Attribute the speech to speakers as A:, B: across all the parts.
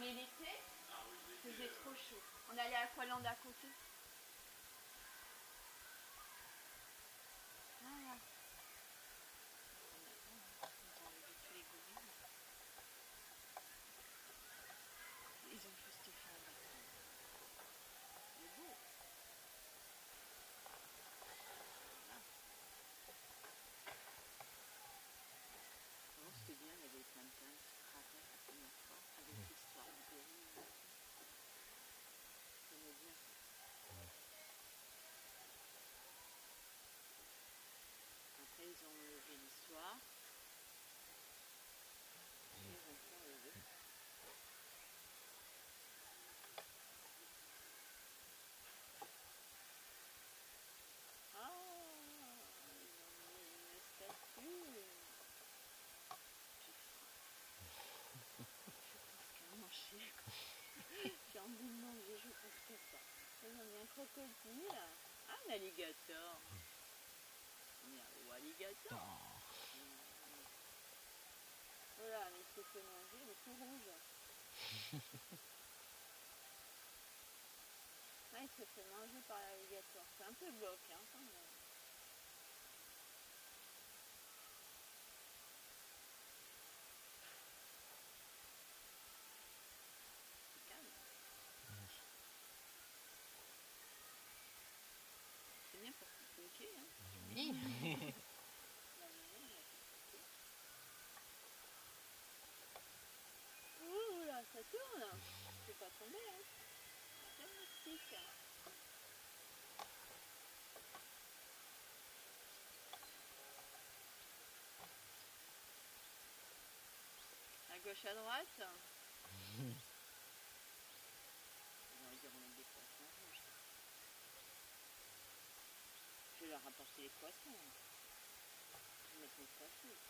A: allé l'été, il faisait trop chaud. On allait à Aqualand à côté. Voilà. Ils ont juste fait un bateau. Il est beau. Voilà. Avant c'était bien, il y avait plein de pins qui se rappellent la première fois avec l'histoire du Pérou. J'aimais bien. Après ils ont enlevé l'histoire. Et ils ont tout enlevé. Ah, ils ont mis une statue. Manger. J'ai envie de manger, je pense que ça. Ils ont mis un crocodile. Ah, un alligator. On y arrive au alligator. Voilà, mais il s'est fait manger, il est tout rouge. Ah, il s'est fait manger par l'alligator. C'est un peu glauque, hein, quand même. C'est calme. C'est bien pour piquer, hein.
B: Oui.
A: Ouh là, ça tourne. C'est pas tombé, hein. C'est un moustique. À gauche, à droite. On va dire on met des poissons rouges. Je vais leur apporter les poissons. Je vais mettre mes poissons ici.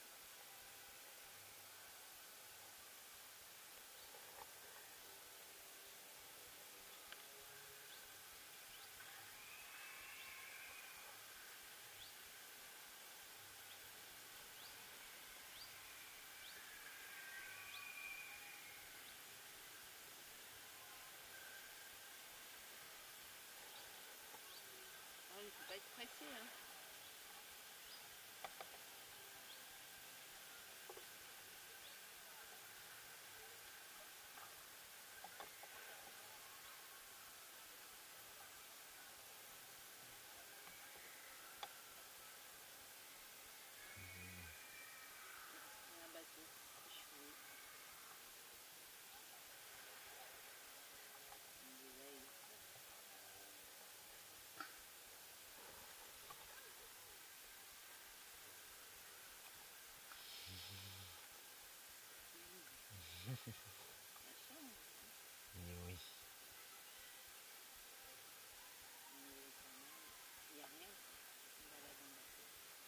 A: Il ne faut pas être pressé, hein. Un bateau, c'est chouette.
B: Mais oui.
A: Il n'y a rien. On balade en bateau.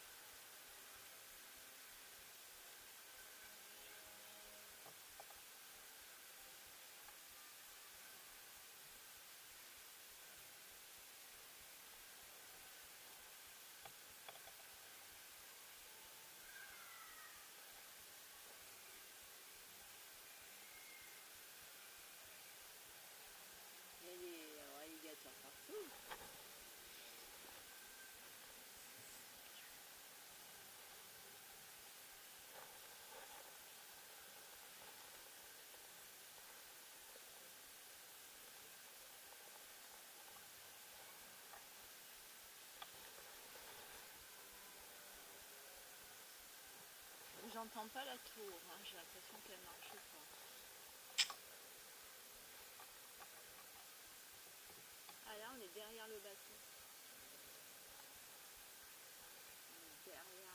A: Il y a des alligators partout. J'entends pas la tour, hein. J'ai l'impression qu'elle marche pas. Ah là, on est derrière le bateau. On est derrière.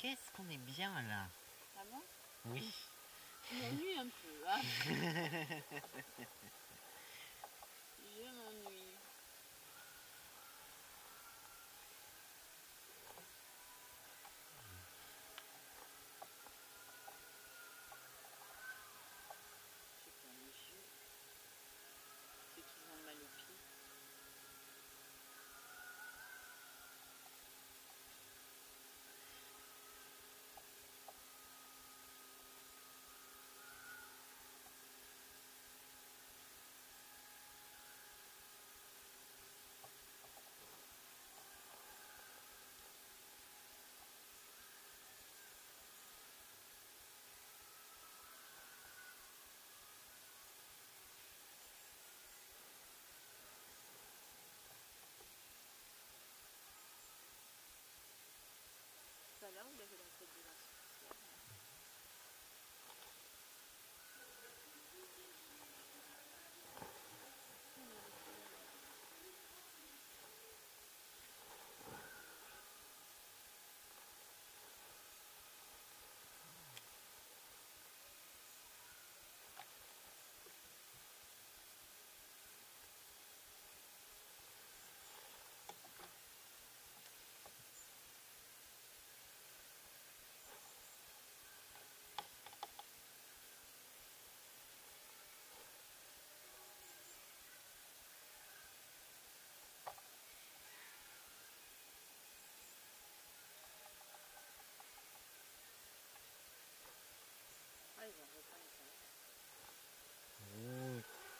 B: qu'est-ce qu'on est bien là.
A: Ah bon?
B: Oui.
A: Je m'ennuie un peu, hein. Je m'ennuie. Ceux qui ont les yeux, ceux qui ont mal aux pieds. Tout à l'heure, il avait la tête de la sorcière. Ah, ils ont repeint les salades.
B: Oui.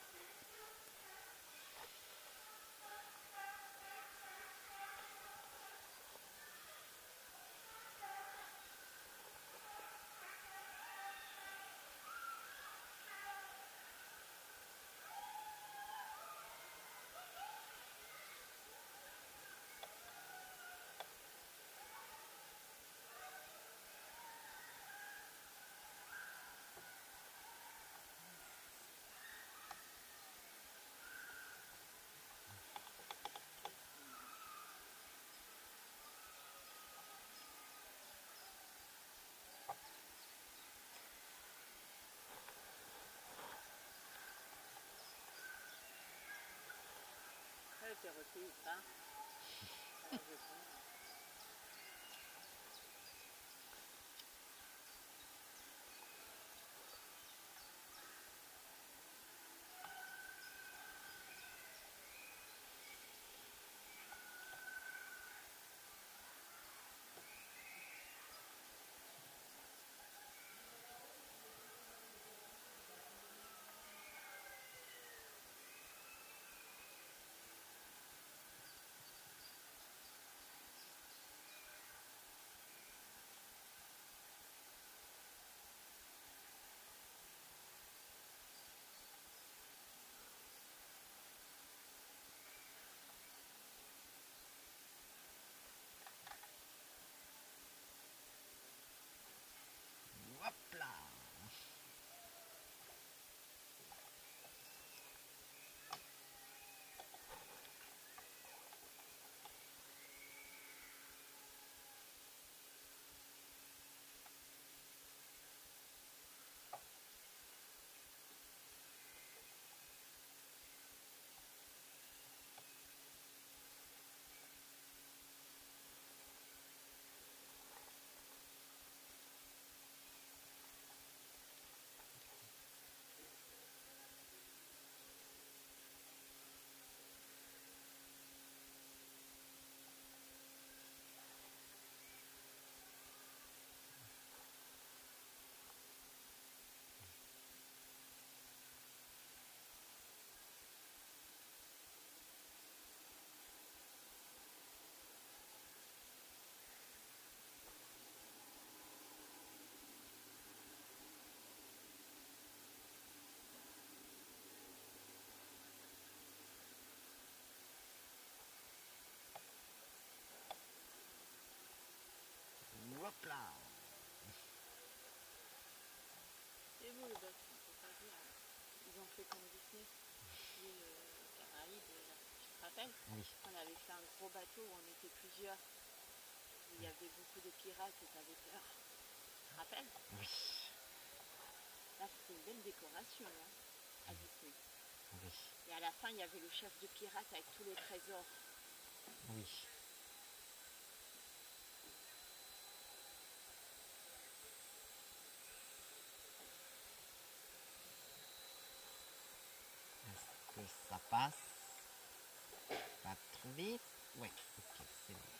A: Elle était rôtie ou pas? Alors, je prends.
B: Hop là. Hop là.
A: C'est beau le bateau, faut pas dire. Ils ont fait comme Disney. L'île Caraïbes, là. Tu te rappelles?
B: Oui.
A: On avait fait un gros bateau où on était plusieurs. il y avait beaucoup de pirates et t'avais peur. Tu te rappelles?
B: Oui.
A: Là, c'était une belle décoration, hein, à Disney.
B: Oui.
A: Et à la fin, il y avait le chef de pirates avec tous les trésors.
B: Oui. Est-ce que ça passe? Pas trop vite? Oui, ok, c'est bon.